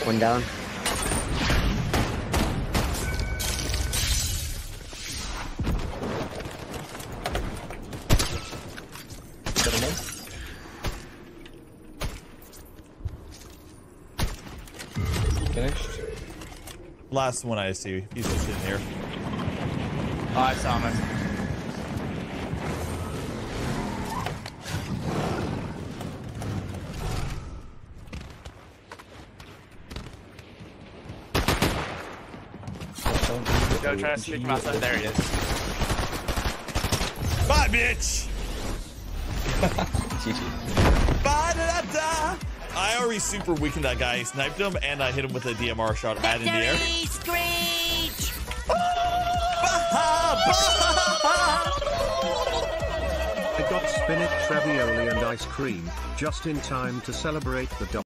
One down. Finished. Last one I see. He's just in here. Oh, I saw him. Go try to sneak him outside. There he is. Bye, bitch! GG. Bye, da, da, da. I already super weakened that guy. I sniped him and I hit him with a DMR shot at in the air. Screech! I got spinach, ravioli and ice cream, just in time to celebrate the